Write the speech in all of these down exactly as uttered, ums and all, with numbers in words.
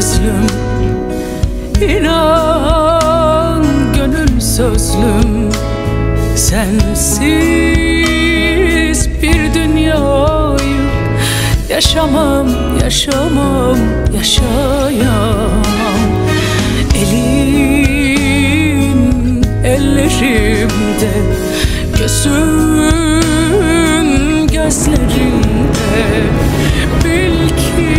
gözlüm, İnan gönül sözlüm, sensiz bir dünyayı yaşamam, yaşamam, yaşayamam. Elin ellerimde, gözün gözlerimde. Bil ki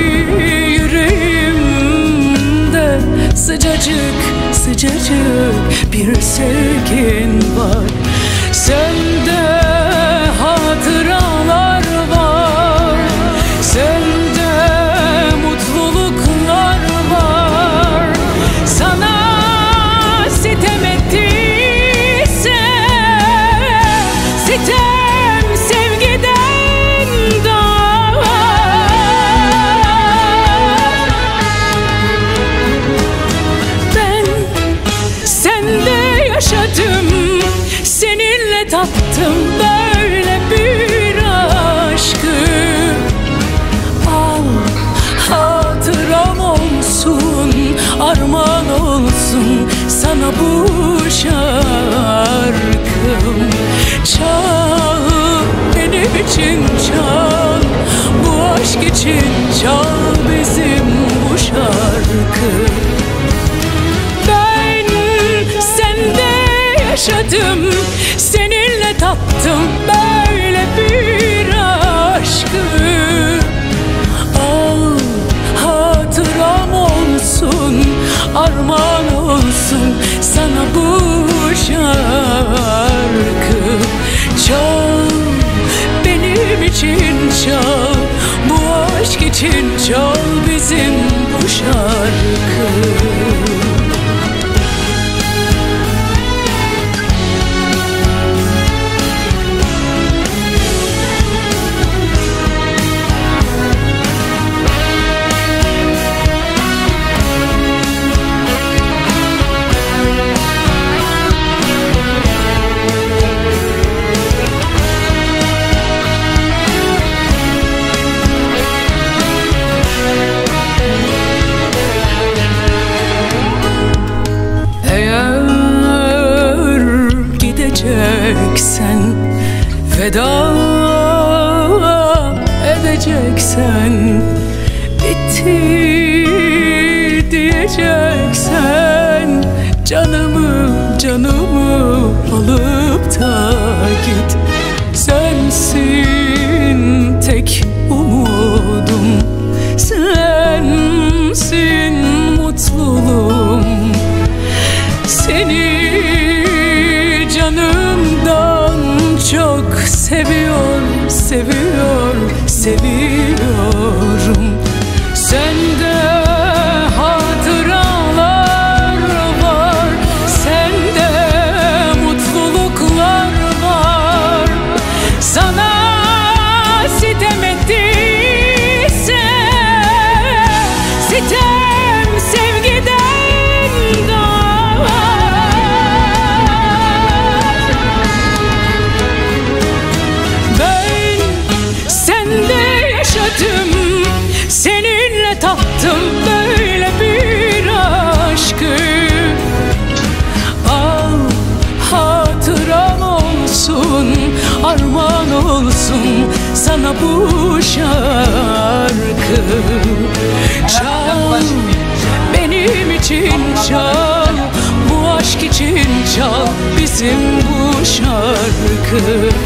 yüreğimde sıcacık sıcacık bir sevgin var. Sende hatıralar var, sende mutluluklar var. Sana sitem ettiyse, sitem sevgiden doğar. Ben sende yaşadım, seninle tattım böyle bir aşkı. Al, hatıram olsun, armağan olsun sana bu şarkım. Çal, benim için çal, bu aşk için çal bizim bu şarkı. Ben sende yaşadım, seninle tattım böyle bir aşkı. Al, hatıram olsun, armağan olsun sana bu şarkı. Çal, benim için çal, bu aşk için çal bizim bu şarkı. Edeceksen, veda edeceksen, bitti diyeceksen, canımı canımı alıp da git. Sensin tek umudum, sensin mutluluğum. Seni canımdan çok seviyor, seviyor, seviyorum. Sende hatıralar var, sende mutluluklar var. Sana sitem ettiyse, sitem sevgiden doğar. Ben sende yaşadım, seninle tattım böyle bir aşkı. Al, hatıram olsun, armağan olsun sana bu şarkı. Çal, benim için çal, bu aşk için çal bizim bu şarkı.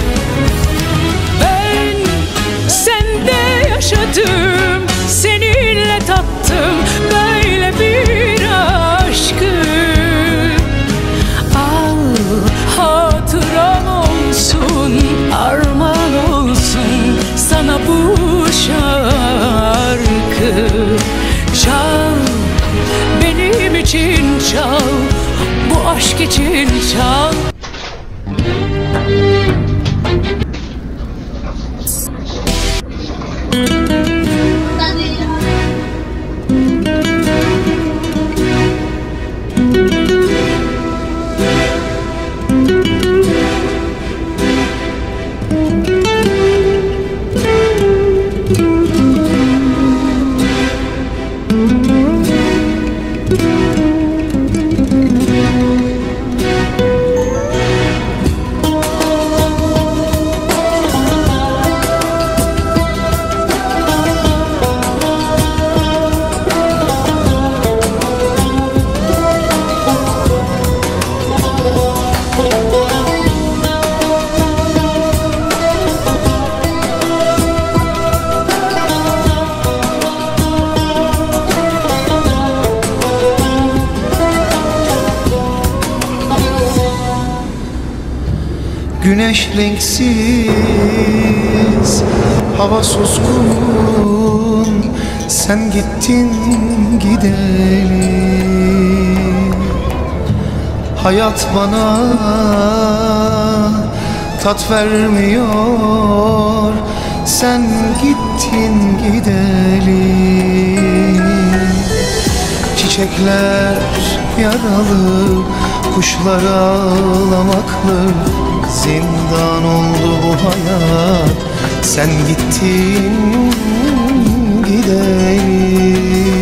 Ben sende yaşadım, seninle tattım böyle bir aşkı. Al, hatıram olsun, armağan olsun sana bu şarkı. Çal, benim için çal, bu aşk için çal. Thank you. Güneş renksiz, hava suskun, sen gittin gideli. Hayat bana tat vermiyor, sen gittin gideli. Çiçekler yaralı, kuşlar ağlamaklı, zindan oldu bu hayat, sen gittin gideli.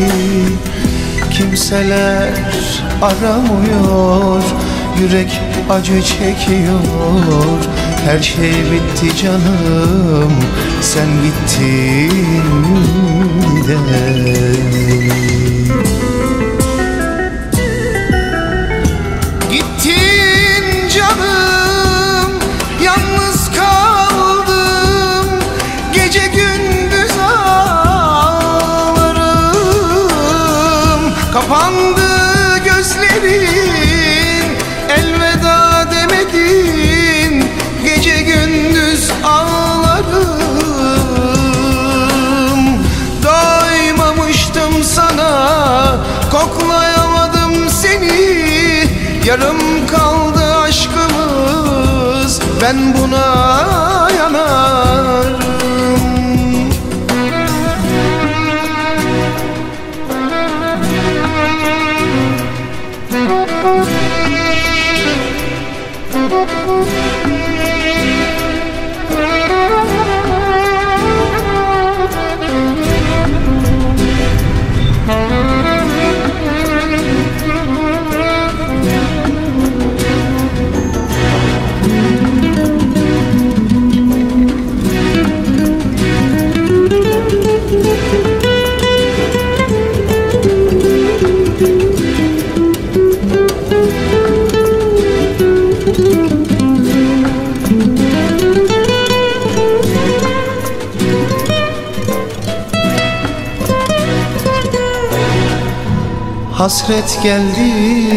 Kimseler aramıyor, yürek acı çekiyor, her şey bitti canım, sen gittin gideli. Gittin canım, yalnız kaldım, gece gündüz ağlarım. Kapandı gözlerin, elveda demedin, gece gündüz ağlarım. Doymamıştım sana, koklayamadım seni, yarım kaldı aşkımız, ben buna yanarım. Hasret geldi,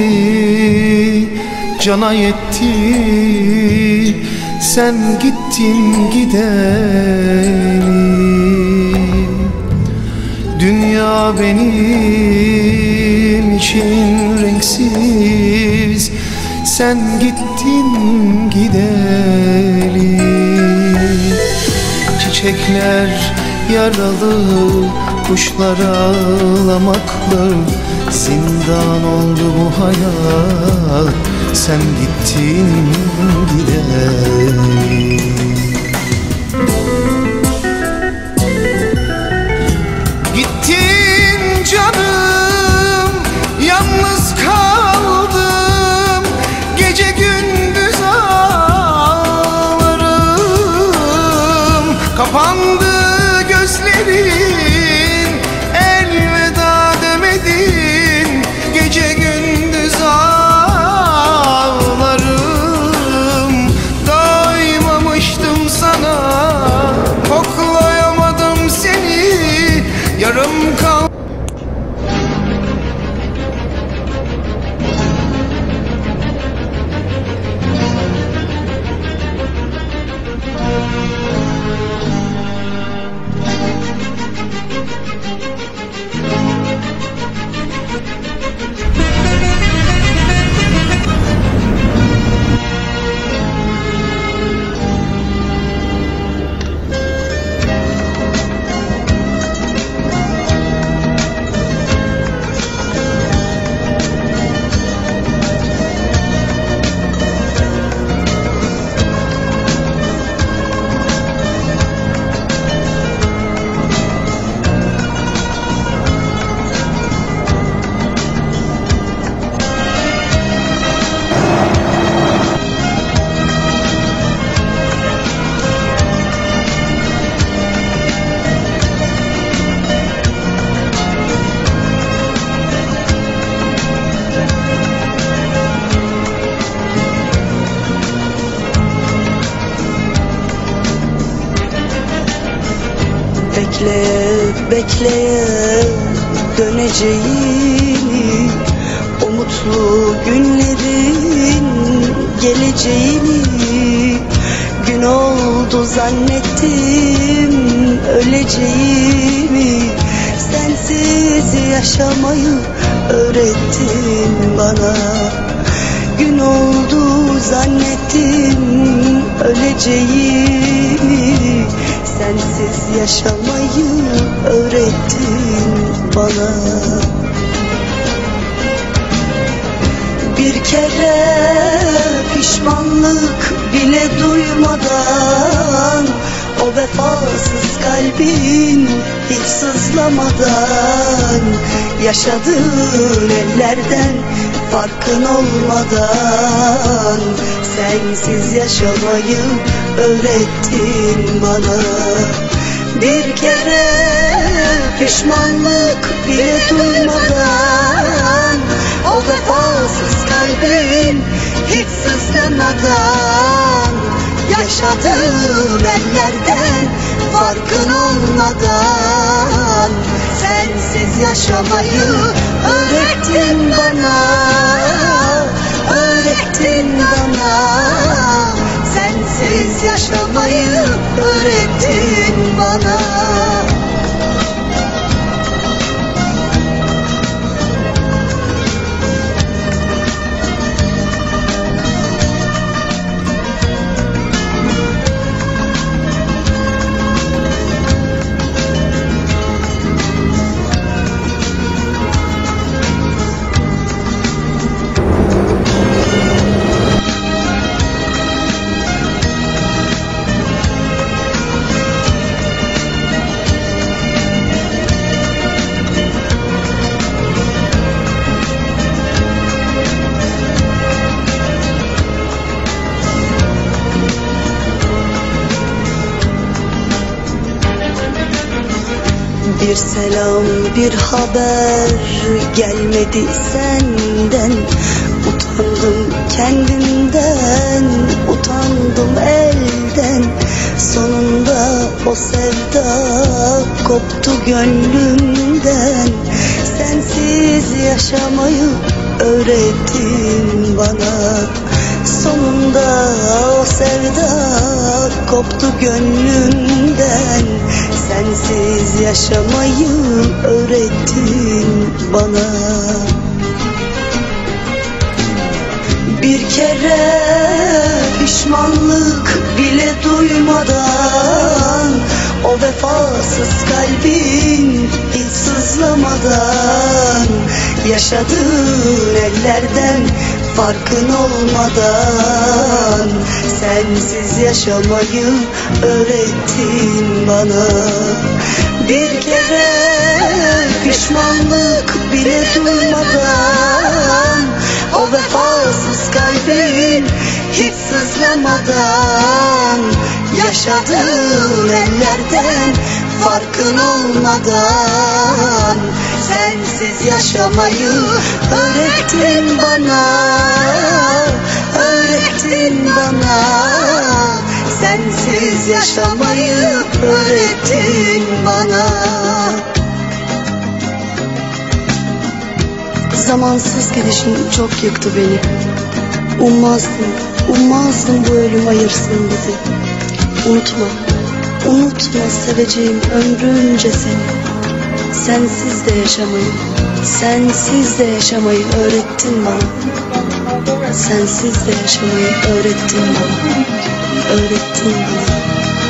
cana yetti, sen gittin gideli. Dünya benim için renksiz, sen gittin gideli. Çiçekler yaralı, kuşlar ağlamaklı, zindan oldu bu hayat, sen gittin gideli. Gittin canım, yalnız kaldım, gece gündüz ağlarım. Kapandı gözlerin, elveda demedin, gece gündüz ağlarım. Doymamıştım sana, koklayamadım seni, yarım kaldı. Bekleye bekleye döneceğini, o mutlu günlerin geleceğini Gün oldu zannettim öleceğimi, sensiz yaşamayı öğrettin bana. Gün oldu zannettim öleceğimi, sensiz yaşamayı öğrettin bana. Bir kere pişmanlık bile duymadan, o vefasız kalbin hiç sızlamadan, yaşadığın ellerden farkın olmadan, sensiz yaşamayı öğrettin bana. Bir kere pişmanlık bile duymadan, o vefasız kalbin hiç sızlamadan, yaşadığın ellerden farkın olmadan, sensiz yaşamayı öğrettin bana, öğrettin bana. Sensiz yaşamayı öğrettin bana. Bir selam, bir haber gelmedi senden. Utandım kendimden, utandım elden. Sonunda o sevda koptu gönlümden. Sensiz yaşamayı öğrettin bana. Sonunda o sevda koptu gönlümden. Sensiz yaşamayı öğrettin bana. Bir kere pişmanlık bile duymadan, o vefasız kalbin hiç sızlamadan, yaşadığın ellerden farkın olmadan, sensiz yaşamayı öğrettin bana. Bir kere pişmanlık bile duymadan, o vefasız kalbin hiç sızlamadan, yaşadığın ellerden farkın olmadan, sensiz yaşamayı öğrettin bana, öğrettin bana. Sensiz yaşamayı öğrettin bana. Zamansız gidişin çok yıktı beni. Ummazdım, ummazdım bu ölüm ayırsın bizi. Unutma, unutma seveceğim ömrünce seni. Sensiz de yaşamayı, sensiz de yaşamayı öğrettin bana. Sensiz de yaşamayı öğrettin bana, öğrettin bana.